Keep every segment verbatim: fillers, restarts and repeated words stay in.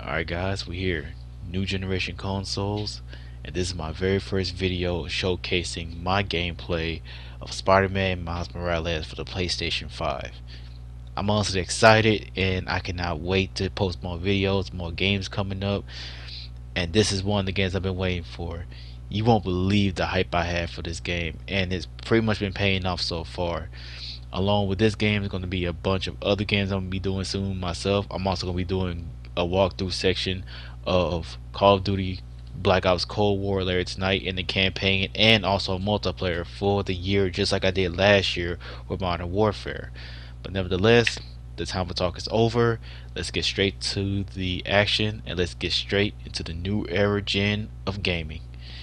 Alright guys, we here. New generation consoles, and this is my very first video showcasing my gameplay of Spider-Man Miles Morales for the PlayStation five. I'm honestly excited and I cannot wait to post more videos, more games coming up, and this is one of the games I've been waiting for. You won't believe the hype I have for this game, and it's pretty much been paying off so far. Along with this game, there's going to be a bunch of other games I'm going to be doing soon myself. I'm also going to be doing a walkthrough section of Call of Duty Black Ops Cold War later tonight in the campaign, and also multiplayer for the year, just like I did last year with Modern Warfare. But nevertheless, the time for talk is over. Let's get straight to the action, and let's get straight into the new era gen of gaming.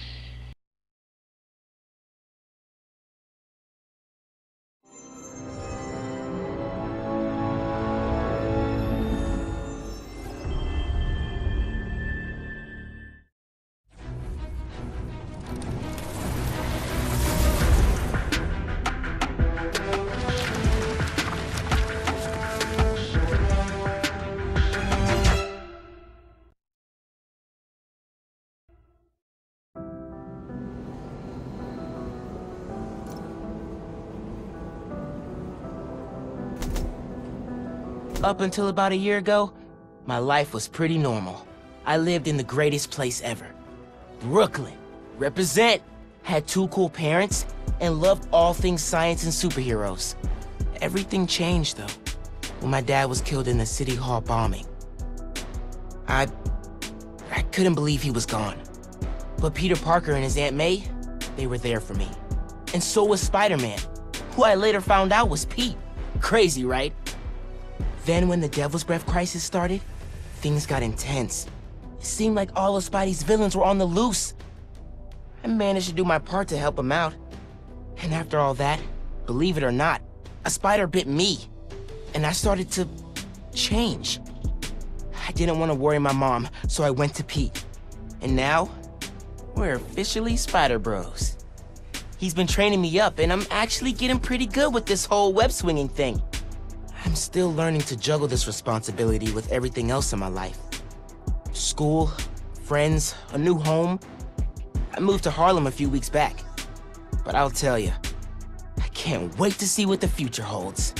Up until about a year ago, my life was pretty normal. I lived in the greatest place ever. Brooklyn. Represent. Had two cool parents, and loved all things science and superheroes. Everything changed, though, when my dad was killed in the City Hall bombing. I... I couldn't believe he was gone. But Peter Parker and his Aunt May, they were there for me. And so was Spider-Man, who I later found out was Pete. Crazy, right? Then when the Devil's Breath crisis started, things got intense. It seemed like all of Spidey's villains were on the loose. I managed to do my part to help him out. And after all that, believe it or not, a spider bit me. And I started to change. I didn't want to worry my mom, so I went to Pete. And now, we're officially Spider Bros. He's been training me up, and I'm actually getting pretty good with this whole web-swinging thing. I'm still learning to juggle this responsibility with everything else in my life. School, friends, a new home. I moved to Harlem a few weeks back. But I'll tell you, I can't wait to see what the future holds.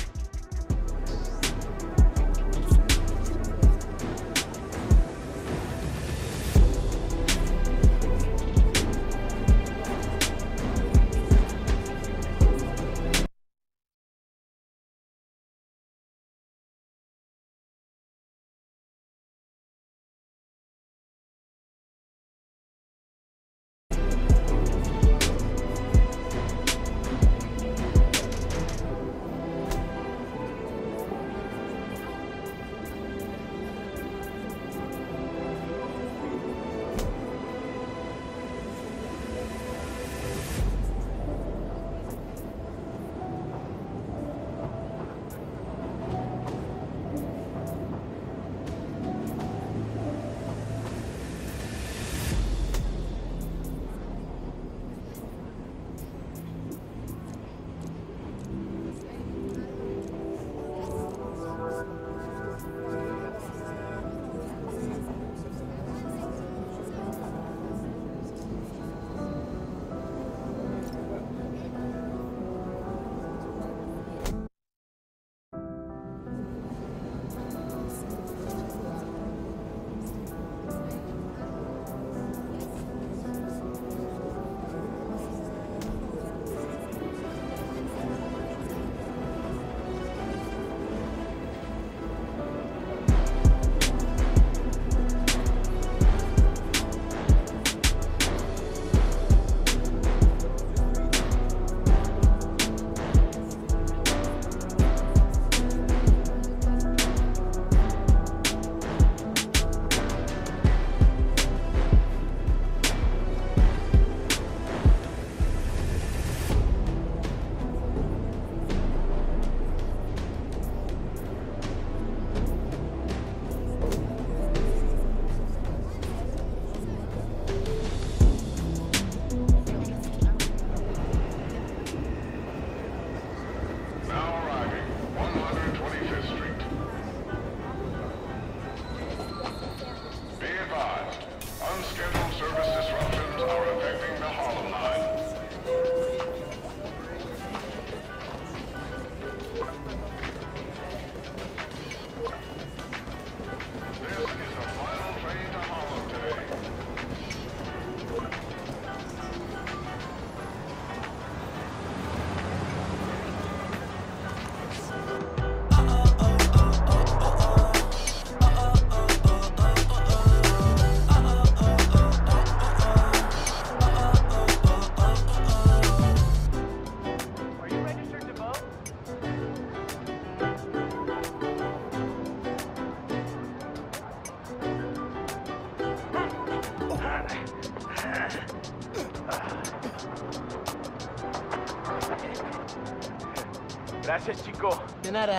Gracias, chico. De nada.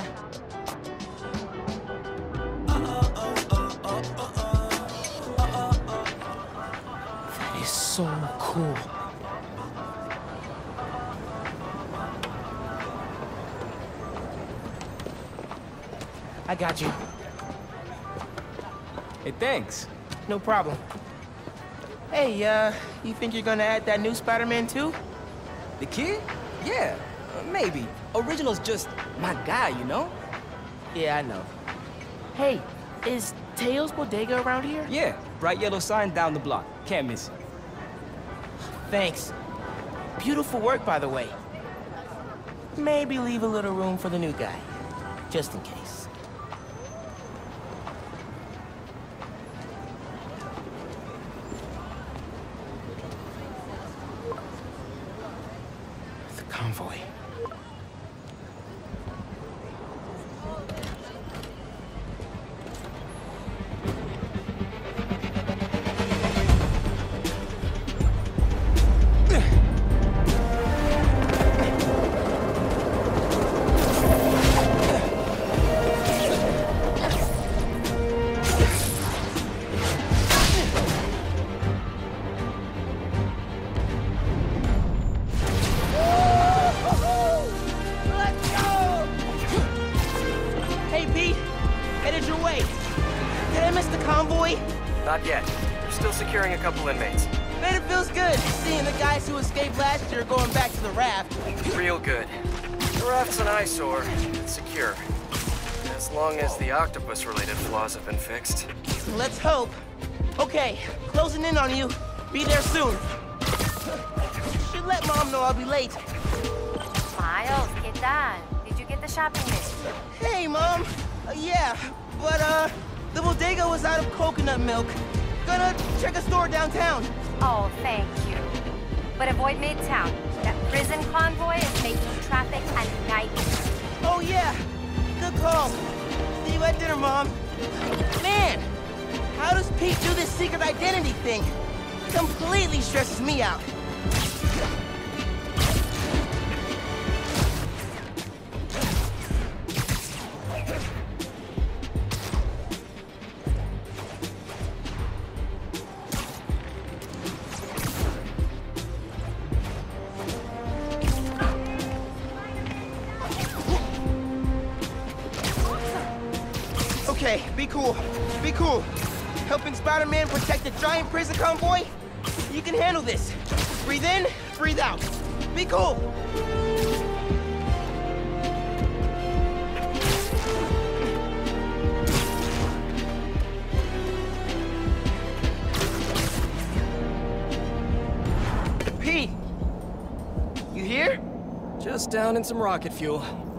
That is so cool. I got you. Hey, thanks. No problem. Hey, uh, you think you're gonna add that new Spider-Man too? The kid? Yeah, uh, maybe. Original's just my guy, you know? Yeah, I know. Hey, is Teo's Bodega around here? Yeah, bright yellow sign down the block. Can't miss it. Thanks. Beautiful work, by the way. Maybe leave a little room for the new guy, just in case. The convoy. Not yet. They're still securing a couple inmates. Man, it feels good seeing the guys who escaped last year going back to the raft. Real good. The raft's an eyesore. It's secure. As long as the octopus-related flaws have been fixed. Let's hope. Okay, closing in on you. Be there soon. Should let Mom know I'll be late. Miles, ¿qué tal? Did you get the shopping list? Hey, Mom. Uh, yeah, but, uh, the bodega was out of coconut milk. Gonna check a store downtown. Oh, thank you. But avoid Midtown. That prison convoy is making traffic a nightmare. Oh, yeah. Good call. See you at dinner, Mom. Man, how does Pete do this secret identity thing? Completely stresses me out. Okay, be cool. Be cool. Helping Spider-Man protect the giant prison convoy? You can handle this. Breathe in, breathe out. Be cool. Pete! You here? Just down in some rocket fuel.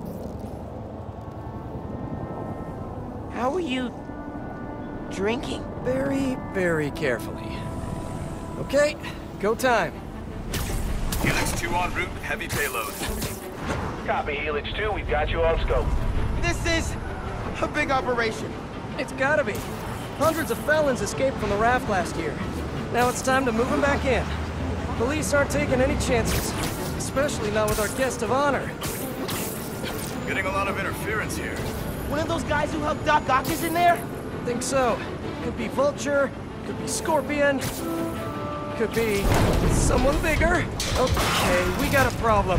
How are you drinking? Very, very carefully. Okay, go time. Helix two en route with heavy payload. Copy, Helix two. We've got you on scope. This is a big operation. It's gotta be. Hundreds of felons escaped from the raft last year. Now it's time to move them back in. Police aren't taking any chances, especially not with our guest of honor. Getting a lot of interference here. One of those guys who helped Doc Ock is in there? Think so. Could be Vulture, could be Scorpion, could be someone bigger. Okay, we got a problem.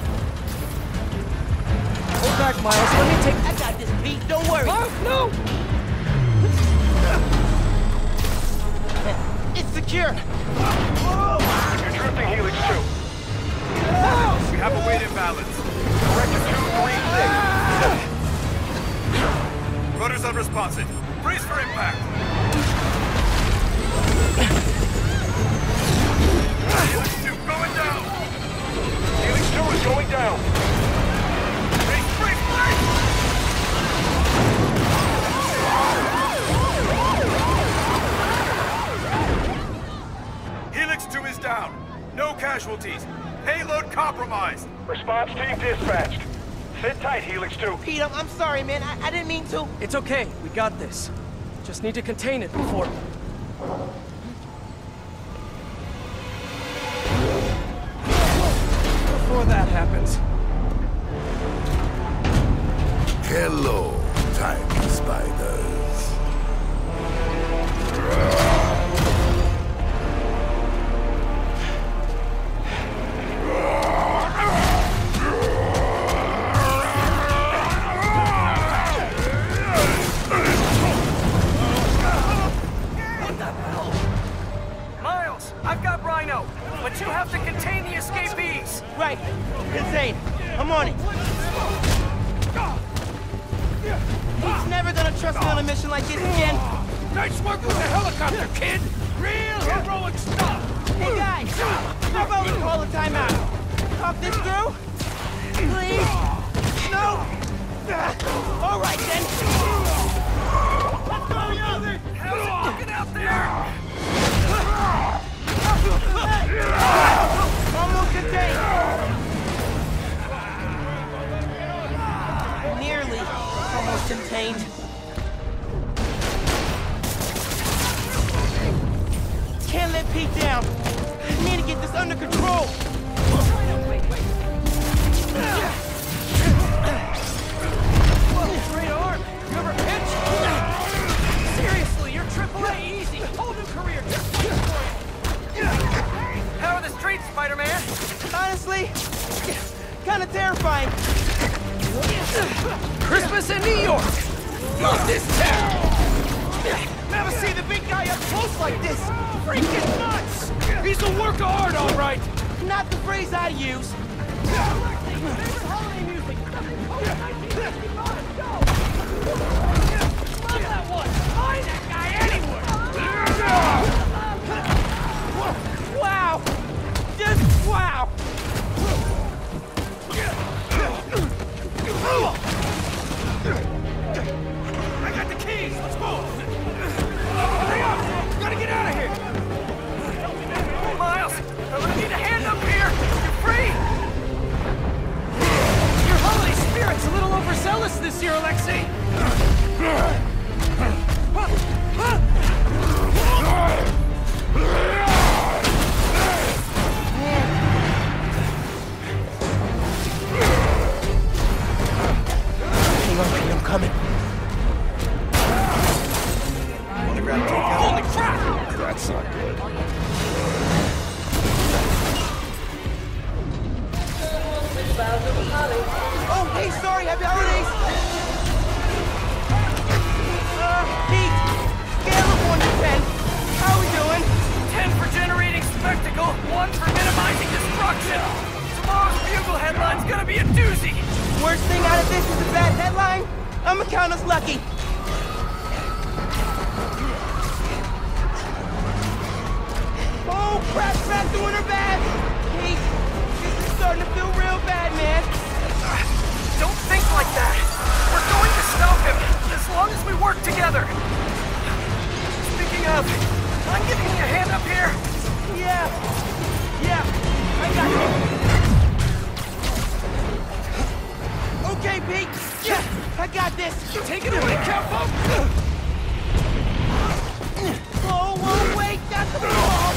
Hold back, Miles. Let me take... I got this, Pete. Don't worry. Oh, no! It's secure. You're drifting, Helix two. We have a weight imbalance. Director two three six. Rudder's unresponsive. Brace for impact. Helix two going down. Helix two is going down. Brace, brace, brace! Helix two is down. No casualties. Payload compromised. Response team dispatched. Sit tight, Helix two. Pete, I'm, I'm sorry, man. I, I didn't mean to. It's okay. We got this. Just need to contain it before... Before that happens. Hello, tiny spiders. Miles, I've got Rhino, but you have to contain the escapees. Right. Insane. I'm on it. He's never gonna trust me on a mission like this again. Nice work with the helicopter, kid! Real heroic stuff! Hey guys, how about we call a timeout? Talk this through? Please? No? All right then. Let's go, Young! How's it looking out there? Almost contained. Nearly almost contained. Can't let Pete down. I need to get this under control. Great arm! You ever pitch? Seriously, you're triple A easy! Whole new career just waiting for you! How are the streets, Spider-Man? Honestly, kind of terrifying. Christmas in New York! Not this town! Never seen the big guy up close like this. Freaking nuts! He's a work of art, all right! Not the phrase I use. Favorite holiday music. Love that one! Find that guy anywhere! Wow! Just wow! I got the keys! Let's go! Hurry up! Gotta get out of here! Miles! I'm gonna need a hand up here! You're free! Your holiday spirit's a little overzealous this year, Alexei! Hang on, Pete, I'm coming. Holy crap! That's not good. Oh, hey, sorry, happy holidays! Uh, Pete, scale of one to ten. How we doing? Ten for generating spectacle, one for minimizing destruction. Tomorrow's Bugle headline's gonna be a doozy. Worst thing out of this is a bad headline. I'ma count us lucky. Oh, crap, crap, doing her bad. Pete, this is starting to feel real bad, man. Don't think like that. We're going to stop him, as long as we work together. Speaking of, I'm giving you a hand up here. Yeah, yeah, I got you. Okay, Pete. Yeah, I got this. Take it away, Capo. Oh, whoa, wait, that's the ball.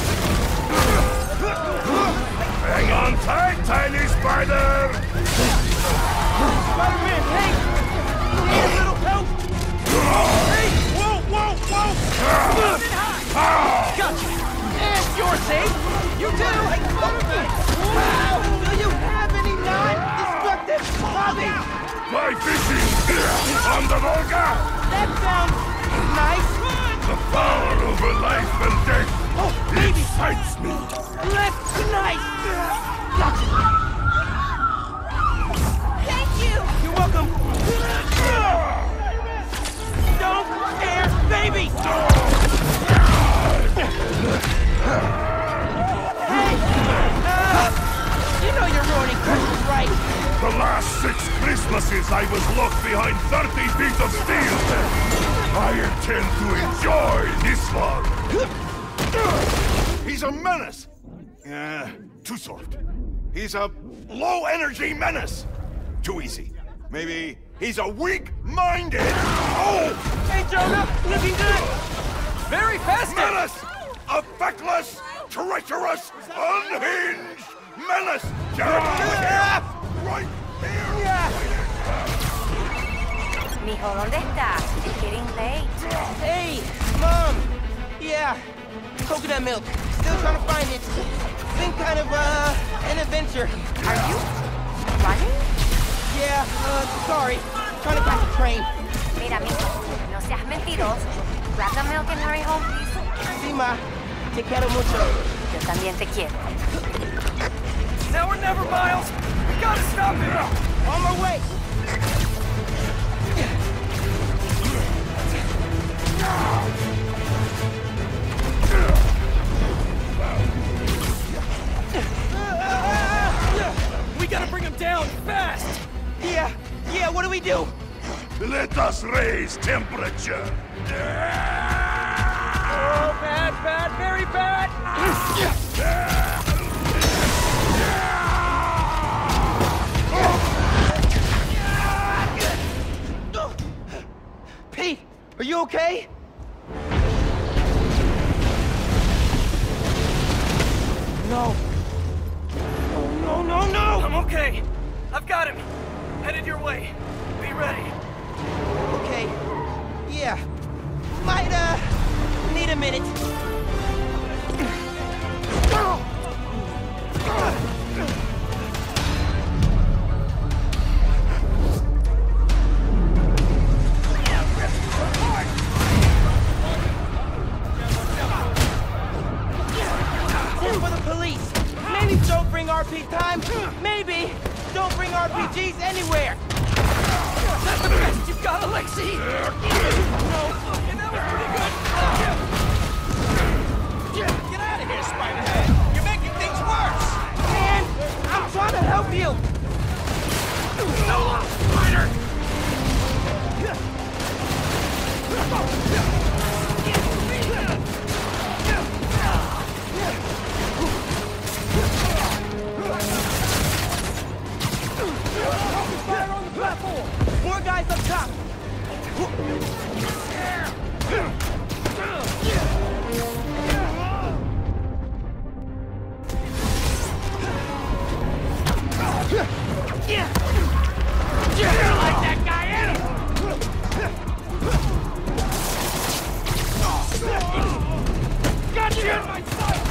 Hang on tight, tiny spider! Spider-Man, hey! Need a little help? Hey! Whoa, whoa, whoa! Move it high! Gotcha! And you're safe! You too! Spider-Man! Wow! Do you have any non-destructive hobbies? Fly fishing! On the Volga! That sounds nice! The power over life and death! Oh, baby! Excites me! Left nice! Gotcha! Thank you! You're welcome! Don't scare baby! Hey! Uh, you know you're ruining Christmas, right? The last six Christmases I was locked behind thirty feet of steel! I intend to enjoy this one! He's a menace! Uh, too soft. He's a low-energy menace! Too easy. Maybe he's a weak-minded... Oh! Hey, Jonah! Looking good! Very festive! Menace! A feckless, treacherous, unhinged menace! Jared! Right here! Yeah! Mijo, ¿dónde estás? It's getting late. Hey, Mom! Yeah, coconut milk. Still trying to find it. It's been kind of, uh, an adventure. Are you running? Yeah, uh, sorry. Trying to catch a train. Mira, mijo, no seas mentiroso. Grab the milk and hurry home, please. Sí, ma. Te quiero mucho. Yo también te quiero. Now or never, Miles! We gotta stop him! On my way! We gotta bring him down, fast! Yeah, yeah, what do we do? Let us raise temperature. Oh, bad, bad, very bad! Pete, are you okay? No. No, no, no, no! I'm okay. I've got him. Headed your way. Be ready. Okay. Yeah. Might, uh, need a minute. For the police. Maybe don't bring R P time. Maybe don't bring R P Gs anywhere. That's the best you've got, Alexei! No, and that was pretty good! Get out of here, Spider-Man! You're making things worse! Man, I'm trying to help you! No, Spider! Fire on the platform! More guys up top! Like that guy, eh? Got you in my sight!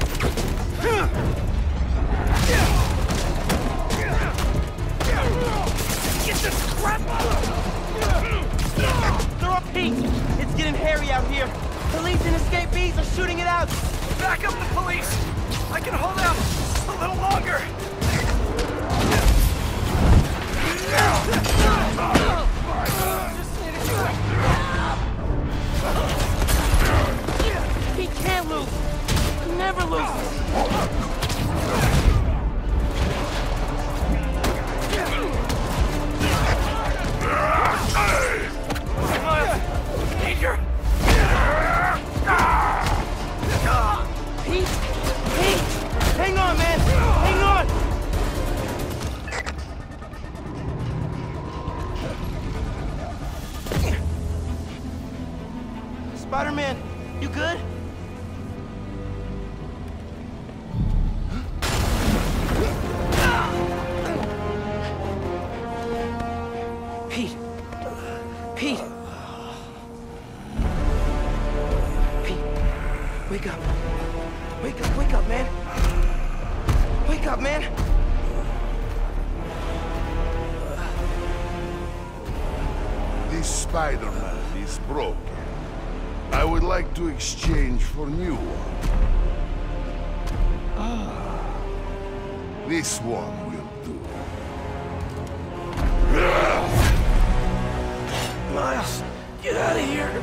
Get this crap out! They're up Pete! It's getting hairy out here. Police and escapees are shooting it out! Back up the police! I can hold out a little longer! He can't lose! He never loses! Miles, need your... Pete! Pete! Hang on, man! Hang on! Spider-Man, you good? Pete. Pete. Pete. Wake up. Wake up, wake up, man. Wake up, man. This Spider-Man is broken. I would like to exchange for new one. Ah. This one will do. Miles, get out of here!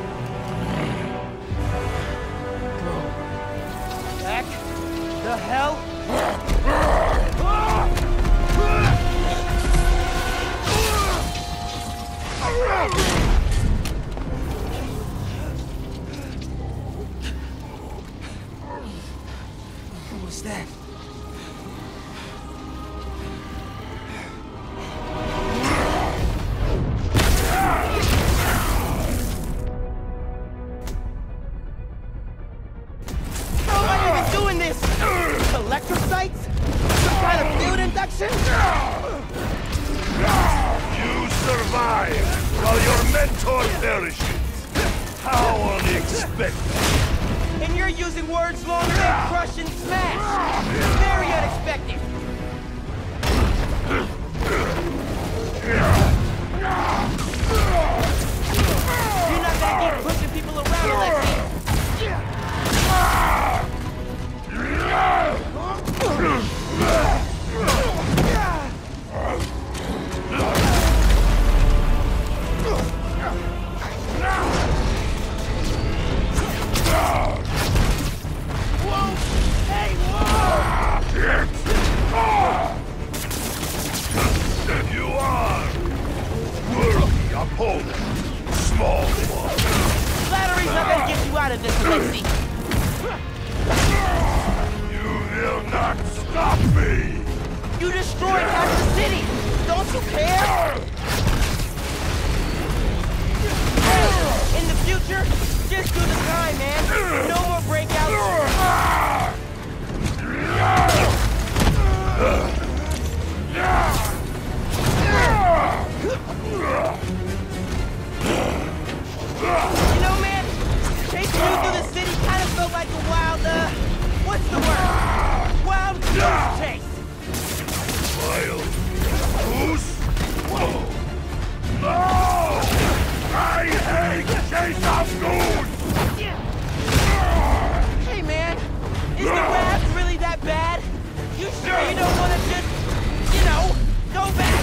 Back the hell? What was that? Electrocytes? Some kind of field induction? You survived! while your mentor perishes. How unexpected. And you're using words longer than crush and smash! Very unexpected! You're not gonna keep pushing people around, Alexei! You are worthy opponent, small one. Flattery's not gonna get you out of this, Alexei! You will not stop me! You destroyed half the city! Don't you care? Hey, in the future, just do the time, man! No more breakouts! You know, man, chasing you through the city kind of felt like a wild, uh, what's the word? Wild goose chase! Wild goose? Whoa! No! I hate chase of goose! Hey, man, is the raft really that bad? You sure you don't want to just, you know, go back?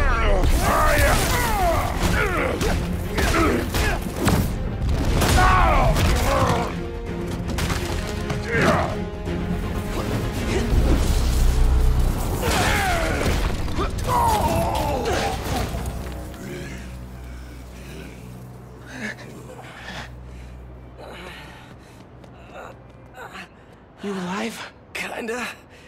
You alive? Kinda.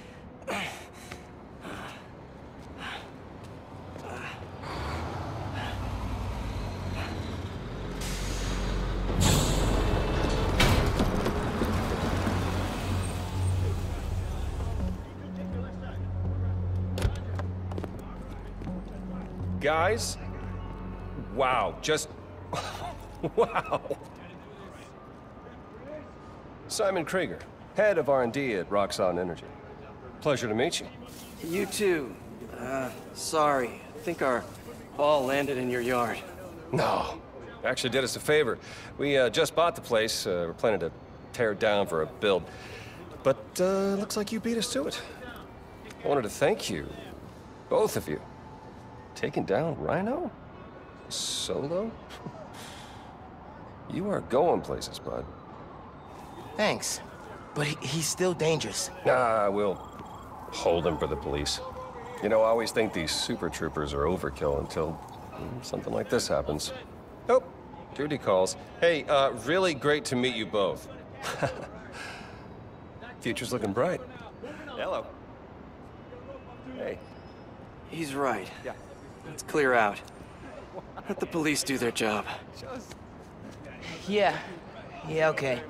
Guys? Wow, just... wow. Simon Krieger, head of R and D at Roxxon Energy. Pleasure to meet you. You too. Uh, sorry. I think our ball landed in your yard. No. Actually did us a favor. We uh, just bought the place. Uh, we're planning to tear it down for a build. But uh, looks like you beat us to it. I wanted to thank you, both of you. Taking down Rhino? Solo? You are going places, bud. Thanks. But he, he's still dangerous. Nah, we'll hold him for the police. You know, I always think these super troopers are overkill until mm, something like this happens. Oh, duty calls. Hey, uh, really great to meet you both. Future's looking bright. Hello. Hey. He's right. Yeah. Let's clear out. Let the police do their job. Yeah. Yeah, okay.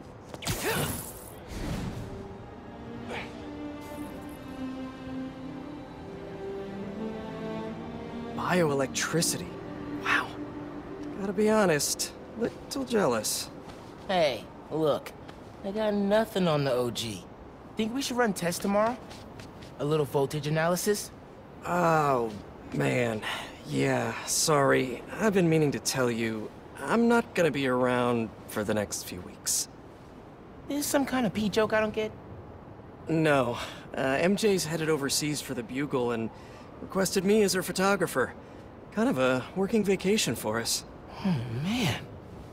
Bioelectricity. Wow. Gotta be honest, little jealous. Hey, look. I got nothing on the O G. Think we should run tests tomorrow? A little voltage analysis? Oh, man. Yeah, sorry. I've been meaning to tell you, I'm not gonna be around for the next few weeks. Is some kind of pee joke I don't get? No. Uh, M J's headed overseas for the Bugle and requested me as her photographer. Kind of a working vacation for us. Oh, man.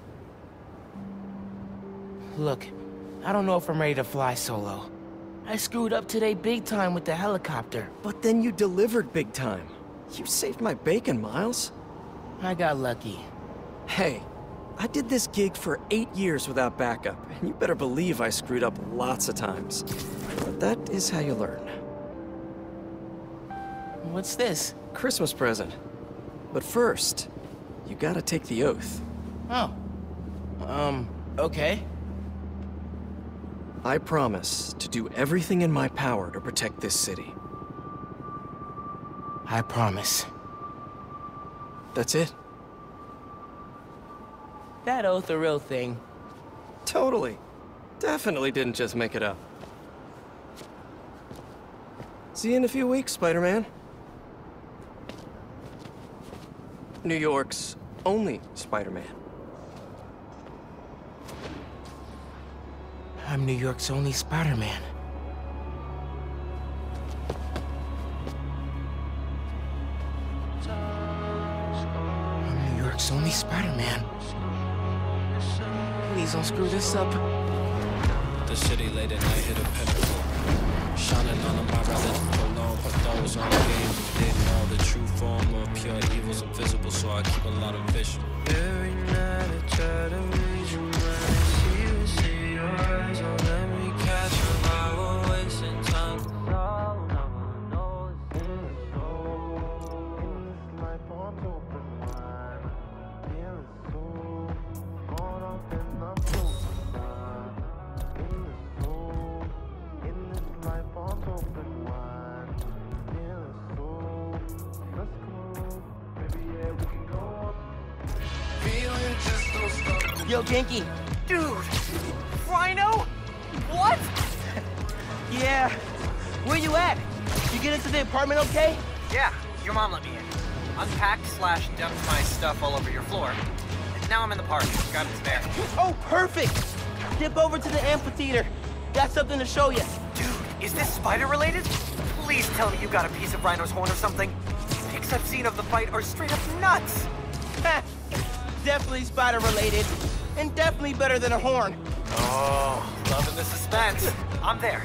Look, I don't know if I'm ready to fly solo. I screwed up today big time with the helicopter. But then you delivered big time. You saved my bacon, Miles. I got lucky. Hey, I did this gig for eight years without backup, and you better believe I screwed up lots of times. But that is how you learn. What's this? Christmas present. But first, you gotta take the oath. Oh. Um, okay. I promise to do everything in my power to protect this city. I promise. That's it? that oath a real thing? Totally. Definitely didn't just make it up. See you in a few weeks, Spider-Man. New York's only Spider-Man. I'm New York's only Spider-Man. I'm New York's only Spider-Man. Please don't screw this up. The city late at night hit a pinnacle. Shining on my relic alone, but those on the game who didn't know the true form of pure evil's invisible, so I keep a lot of vision. Every night I try to read your mind, see you, see your eyes, don't let me catch you while we're wasting time. No, no one knows this soul. In this life, I'm open wide. Feel it so caught up in the flow. In the soul, in this life, I'm open wide. Feel it so. Let's go, baby, yeah, we can go up. Feeling just don't stop. Yo, Ganke. Dude! Rhino? What? Yeah. Where you at? You get into the apartment okay? Yeah, your mom let me in. Unpacked slash dumped my stuff all over your floor. And now I'm in the park. Got it there. Oh, perfect! Dip over to the amphitheater. Got something to show you. Dude, is this spider-related? Please tell me you got a piece of Rhino's horn or something. Pics I've seen of the fight are straight up nuts. Ha! Definitely spider-related. And definitely better than a horn. Oh, loving the suspense. I'm there.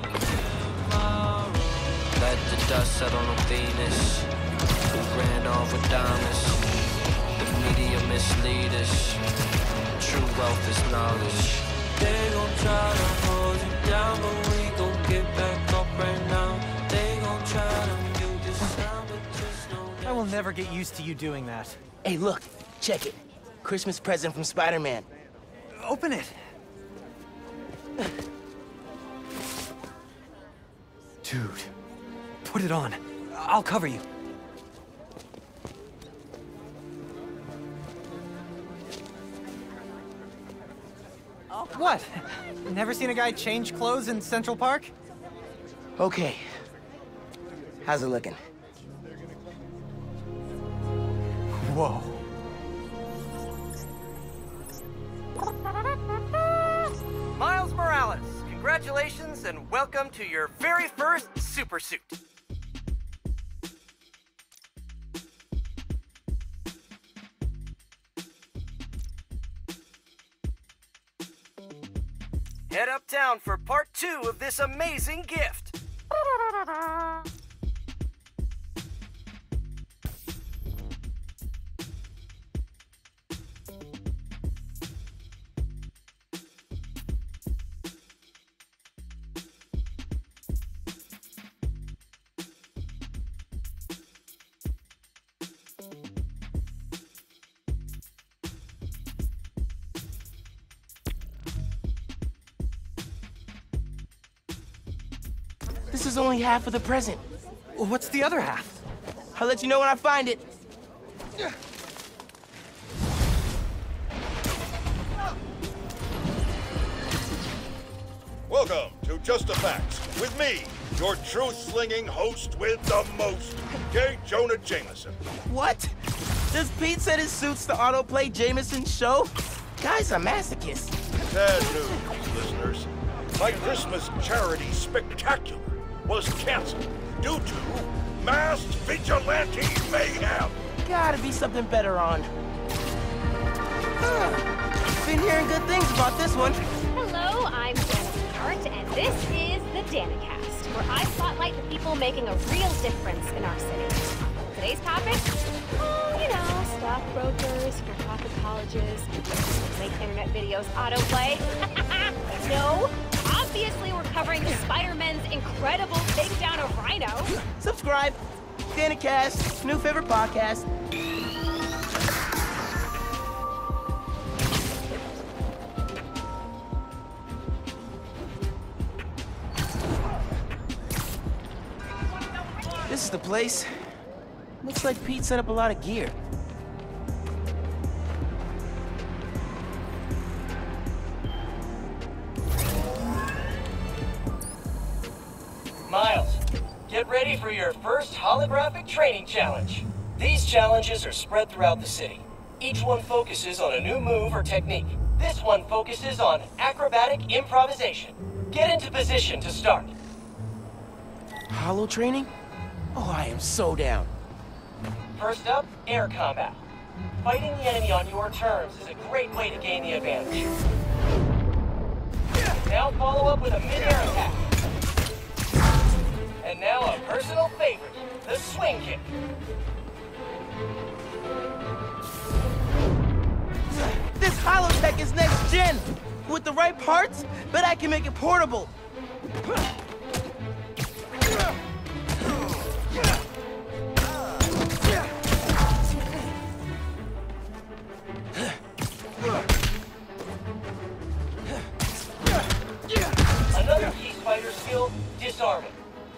Let the dust settle on Venus. Who ran off with diamonds? The media mislead us. True wealth is knowledge. They gon' try to hold you down, but we gon' get back up right now. They gon' try to mute this sound, but just know that I will never get used to you doing that. Hey, look. Check it. Christmas present from Spider-Man. Open it. Dude, put it on. I'll cover you. What? Never seen a guy change clothes in Central Park? Okay. How's it looking? Whoa. Miles Morales, congratulations and welcome to your very first super suit. Head uptown for part two of this amazing gift. This is only half of the present. What's the other half? I'll let you know when I find it. Welcome to Just the Facts with me, your truth-slinging host with the most, J. Jonah Jameson. What? Does Pete set his suits to autoplay Jameson's show? Guy's a masochist. Bad news, listeners. My Christmas charity spectacular was canceled due to masked vigilante mayhem. Gotta be something better on. Huh. Been hearing good things about this one. Hello, I'm Danica Hart, and this is the Danicast, where I spotlight the people making a real difference in our city. Today's topic? Oh, you know, stockbrokers, for-profit colleges, make internet videos autoplay. No, obviously we're covering Spider-Man's incredible takedown of Rhino. Subscribe. Danicast, new favorite podcast. This is the place. Looks like Pete set up a lot of gear. Get ready for your first holographic training challenge. These challenges are spread throughout the city. Each one focuses on a new move or technique. This one focuses on acrobatic improvisation. Get into position to start. Holo training? Oh, I am so down. First up, air combat. Fighting the enemy on your terms is a great way to gain the advantage. Now follow up with a mid-air attack. And now a personal favorite, the swing kick. This holotech is next gen. With the right parts, bet I can make it portable. Another key spider skill, disarming.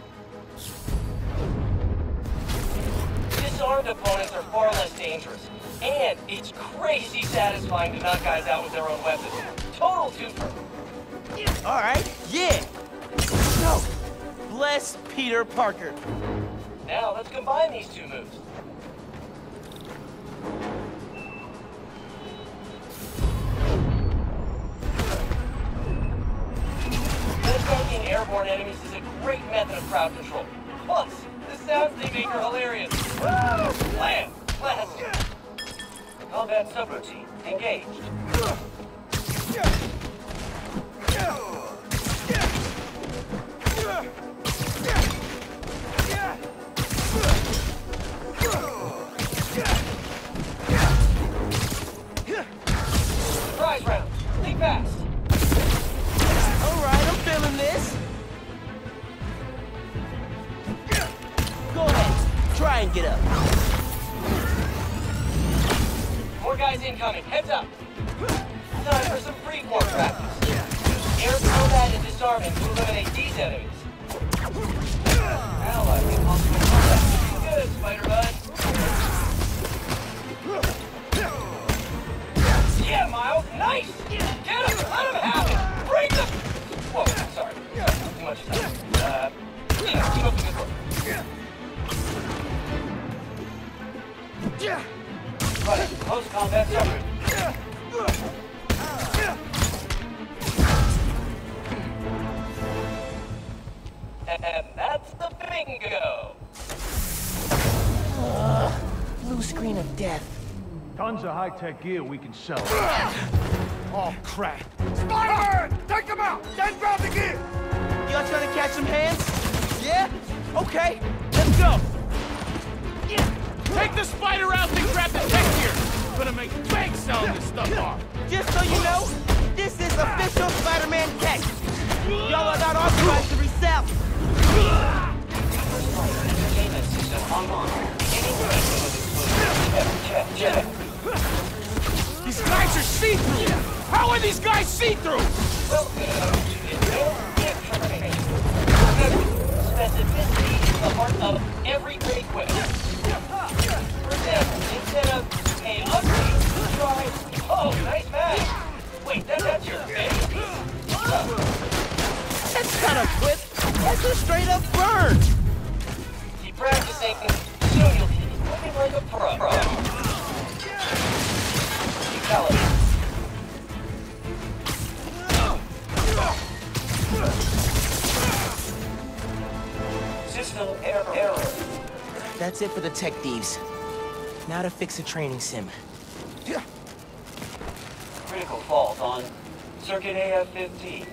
Disarmed opponents are far less dangerous, and it's crazy satisfying to knock guys out with their own weapons. Total twofer. All right, yeah. No, bless Peter Parker. Now let's combine these two moves. Attacking airborne enemies is a great method of crowd control. Plus, the sounds they make are hilarious. Slam! Classic! Combat subroutine. Engaged. Surprise round. Think fast. All right, I'm feeling this. Go ahead, try and get up. More guys incoming. Heads up. Time for some freeform practice. Air combat and disarming to eliminate these enemies. Now I think possible combat. Good, Spider-Bud. Yeah, Miles. Nice. Get him. Let him have it. Bring them. Whoa, sorry. Too much time. Uh, yeah, keep up the good work. Right, post-combat summary. And that's the bingo! Uh, blue screen of death. Tons of high-tech gear we can sell. Oh, crap. Spider-Man! Take him out! Then grab the gear! Y'all trying to catch some hands? Yeah? Okay, let's go. Take the spider out and grab the tech gear! Gonna make bank selling this stuff off! Just so you know, this is official Spider-Man tech. Y'all are not authorized to resell. These guys are see-through! How are these guys see-through? Specificity is the heart of every great quest. For example, instead of, hey, ugly, try, oh, nice match. Wait, that, that's your face? That's not a quip. That's a straight up burn. Keep practicing. Soon you'll be looking like a pro. pro. Fatality. System error. error. That's it for the tech thieves. Now to fix a training sim. Critical fault on circuit A F fifteen.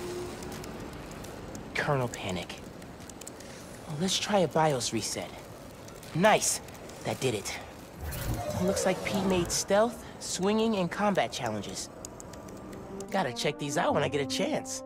Kernel panic. Well, let's try a BIOS reset. Nice. That did it. Looks like Pete made stealth, swinging, and combat challenges. Gotta check these out when I get a chance.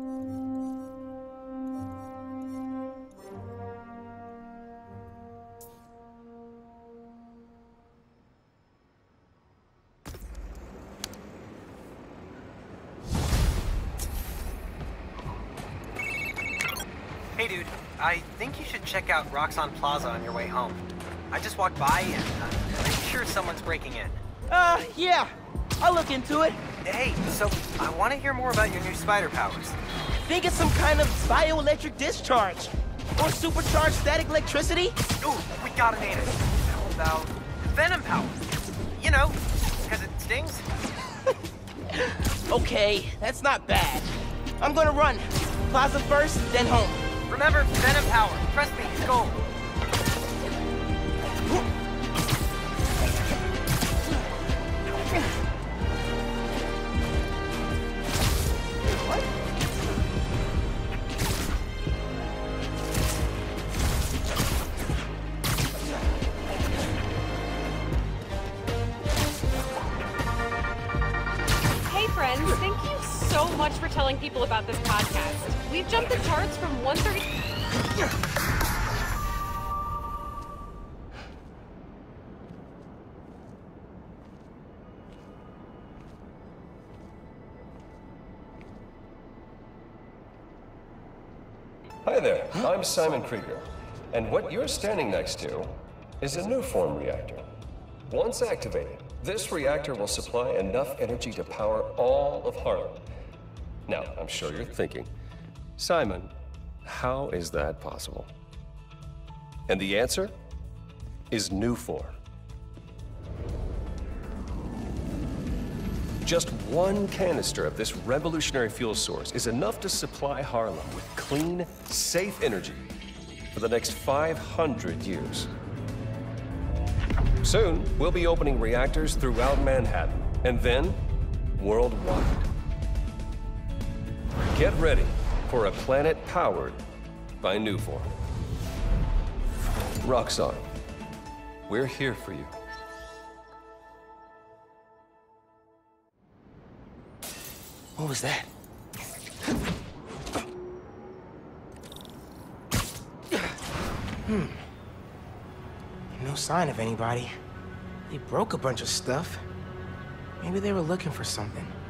Hey dude, I think you should check out Roxxon Plaza on your way home. I just walked by and I'm pretty sure someone's breaking in. Uh, yeah. I'll look into it. Hey, so I want to hear more about your new spider powers. Think it's some kind of bioelectric discharge. Or supercharged static electricity? Ooh, we gotta name it. How about Venom Power? You know, because it stings. Okay, that's not bad. I'm gonna run. Plaza first, then home. Remember, Venom Power. Trust me, it's gold. Thank you so much for telling people about this podcast. We've jumped the charts from one thirty... Hi there, I'm Simon Krieger, and what you're standing next to is a Nuform reactor. Once activated, this reactor will supply enough energy to power all of Harlem. Now, I'm sure you're thinking, Simon, how is that possible? And the answer is Nuform. Just one canister of this revolutionary fuel source is enough to supply Harlem with clean, safe energy for the next five hundred years. Soon, we'll be opening reactors throughout Manhattan, and then worldwide. Get ready for a planet powered by Nuform. Roxxon, we're here for you. What was that? Hmm. No sign of anybody. They broke a bunch of stuff. Maybe they were looking for something.